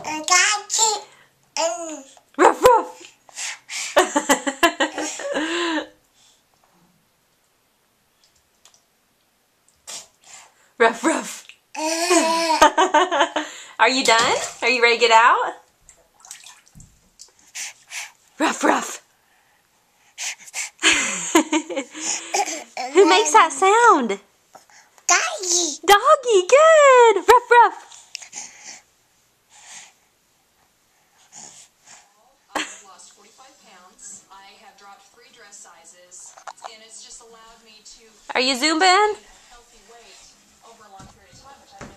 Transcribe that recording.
Ruff, ruff. Ruff, ruff. Are you done? Are you ready to get out? Ruff, ruff. Who makes that sound? Doggy. Doggy, good. Ruff, ruff. I've lost 45 pounds. I have dropped 3 dress sizes, and it's just allowed me to Are you Zumbing? a healthy weight over a long period of time, which I